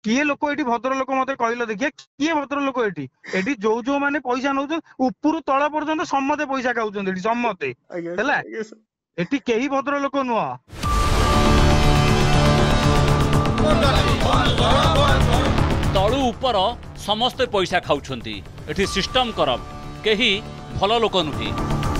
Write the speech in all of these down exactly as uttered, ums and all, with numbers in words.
किए लोक ये भद्र लोक मत कहल देखिए किए भद्र लोक ये जो जो मैंने पैसा नौ उपरू तल पर्यंत समते पैसा खाऊं समते एटी कई भद्र लोक नुह तलू उपर समस्ते पैसा खाउछंती एठी सिस्टम करप्ट केही भल लोक नुहे।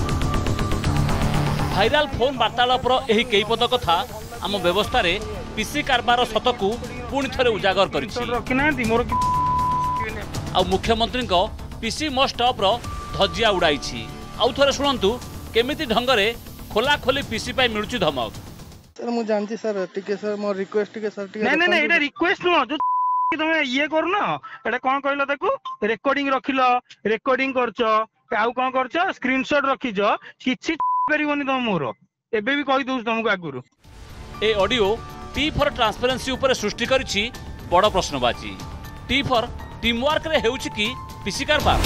भाइराल फोन वार्तालापर एही कई पद कथा आम व्यवस्था रे पीसी कारबार सतकू पुणी थरे उजागर करिछि आ मुख्यमंत्री को पीसी मो स्टॉप रो धजिया उड़ाई। आउ थरे सुनंतु केमिति ढंगरे खोला खोली पीसी पाई मिलुछि धमक। सर मु जानछि सर टिके सर मोर रिक्वेस्ट टिके सर टिके नहीं नहीं नहीं एटा रिक्वेस्ट नो जो तुमे ये कर ना एटा कोन कहलो देखो रिकॉर्डिंग रखिलो रिकॉर्डिंग करछो आउ कोन करछो स्क्रीनशॉट रखिजो किछि परिबनी तुम मोर एबे भी कहि दउछ तुमको आगुरु। ए ऑडियो टी फॉर ट्रांसपेरेंसी ऊपर सृष्टि करिछि बड़ प्रश्नबाची। टी फॉर टीम वर्क रे हेउछि कि पीसी कारबार।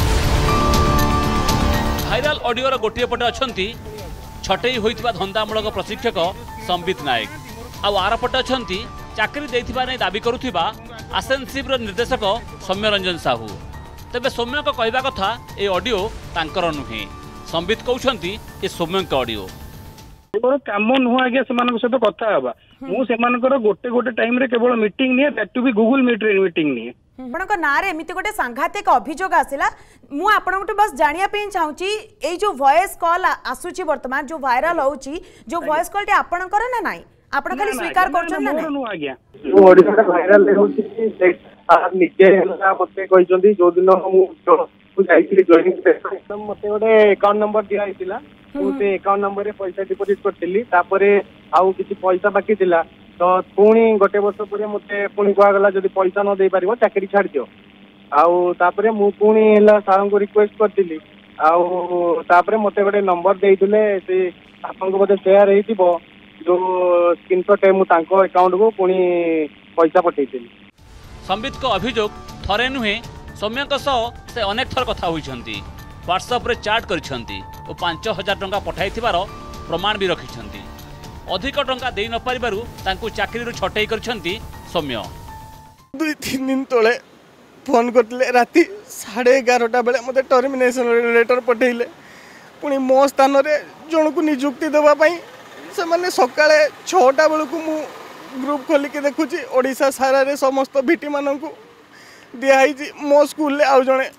भाइराल ऑडियो रो गोटिए पटे अछंती छटई होइतिबा धंदामूलक प्रशिक्षक संबित नायक आउ आर पटे अछंती चाकरी देइथिबा नै दाबी करुथिबा आसेनसिव रो निर्देशक सौम्य रंजन साहू। तेबे सौम्य को कहबा कथा ए ऑडियो तांकर नुहे संबित कहउछंती ए सौम्य का ऑडियो मोर काम नुह आज्ञा से सहित कथा हवा मु से गोटे गोटे टाइम रे केवल मीटिंग निए that to be Google Meet रे मीटिंग निए आपनक नारे एमिति गोटे सांघातिक अभियोग आसिला मु आपनक बस जानिया पे चाहूची ए जो वॉइस कॉल आसुची वर्तमान जो वायरल होउची जो वॉइस कॉल टे आपनकर ना नाही आपण खाली स्वीकार करछन ना नु आज्ञा जो ओडिसा रे वायरल होउची से आप निजे ना मते कहिसंती जो दिन मु मु जाईली जॉइनिंग पे मते गोटे अकाउंट नंबर दिया आइतिला से अकाउंट नंबर रे पैसा डिपोजिट करथिली तापरे आउ किछि पैसा बाकी थिला तो पुणी गोटे वर्ष पर मते पुणी कहगला जदि पैसा न दे पारिबो चाकरी छाड़ दियो आउ तापरे मु पुणी हला सारन को रिक्वेस्ट करथिली आउ तापरे मते गोटे नंबर देइथिले से आपन को मते शेयर हेतिबो जो स्क्रीनशॉट है मु तांको अकाउंट को पुणी पैसा पठेइथिली। संबित को अभियोग थरे नुहे सौम्य सह से अनेक थर कथा होइछंती व्हाट्सएप रे चैट करिछंती और पांच हजार टंका पठाइथिबार प्रमाण भी रखिछंती। अधिक टंका दे न पारिबारु तांको चाकरी रु छटई करछंती सौम्य। दुई तीन दिन तले फोन करथिले राती साढ़े एगारटा बेले मते टर्मिनेशन लेटर पठेइले पुणी मो स्थान रे जण को नियुक्ति देबा पई से माने सकाळे छटा बेल को मु ग्रुप खोली के देखुची ओडिसा सारा रे समस्त भिटी मानन को दियाई मो स्कूल ले आउ जणे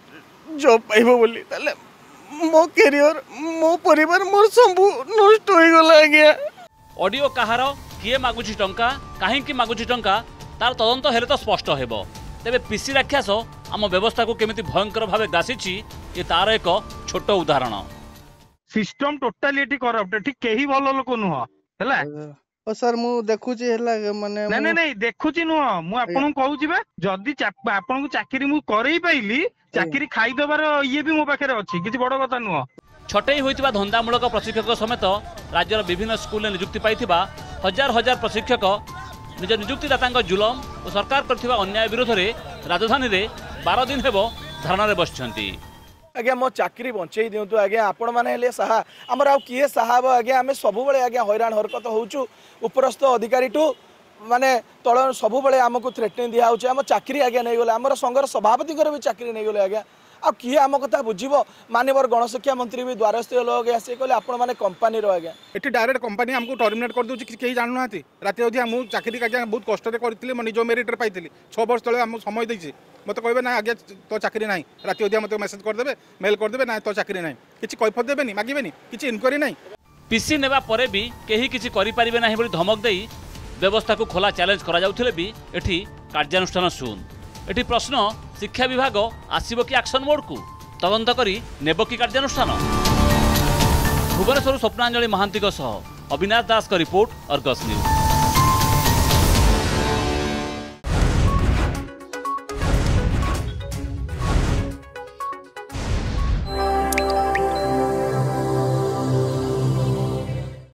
जॉब पाइबो बोली ताले मो करियर मो परिवार मोर सब नष्ट होई गला गया। ऑडियो कहार किए मागुची टंका काहे कि मागुची टंका तार तदंत हेले तो स्पष्ट हेबो। तेबे पीसी राक्षस आम व्यवस्था को केमिति भयंकर भावे गासीची ये तार एक छोट उदाहरण। सिस्टम टोटली करप्ट ठीक केही भलो लोक नुह हैला ओ सर मु देखुची हैला माने नहीं नहीं नहीं देखुची नुह मु आपन कहूची बा जदी आपन को चाकरी मु करई पाइली चाकरी खाई दबार ये भी मो पाखे अच्छी किसी बड़ कथा नुह। छटई होइतिबा धंदामूलक प्रशिक्षक समेत राज्यर विभिन्न स्कूल में नियुक्ति पाइथिबा हजार हजार प्रशिक्षक निज नियुक्तिदाता जुलम और सरकार करथिबा अन्याय विरोध में राजधानी रे बारह दिन हेबो धरना रे बसछंती। आज्ञा मो चाकरी बंचई दिंतु आज्ञा आपण माने हेले साहा हमर आ किए साहा आज्ञा आमे सब बेले आज्ञा हैरान हरकत होउछु उपरस्थ अधिकारी टू माने तल सब बेले आमको थ्रेटनिंग दिया होउछ हम चाकरी आज्ञा नहीं गले हमर संघर सभापति कर भी चाकरी नहीं गले आज्ञा आ किए आम कथा बुझिबो माननीय गणशिक्षा मंत्री भी द्वारस्थ लोग आसे कहले आपण माने कंपनी रो आज्ञा एटी डायरेक्ट कंपनी हमको टर्मिनेट कर दोछि केही जानू नाथि राति अधी हम चाकरी आज्ञा बहुत कष्ट रे करथिले म निजो मेरिट रे पाइथिली छह वर्ष तले हम समय दैछि मते कहबे ना आज्ञा तो चाकरी नाही राति अधी मते मेसेज कर देबे मेल कर देबे ना तो चाकरी नाही किछि कैफत देबेनी मागिबेनी किछि इनक्वारी नाही पीसी नेबा परे भी केही किछि करि परिबे नाही बोली धमक देई व्यवस्था को खोला चैलेंज करा जाउथिले भी एठी कार्यानुष्ठान सुन एठी प्रश्न शिक्षा विभाग आसीबो कि एक्शन मोड को तदंत करी नेबो कि कार्यानुष्ठान। भुवनेश्वर स्वप्नांजलि महांती सह अविनाश दास का रिपोर्ट अर्गस न्यूज।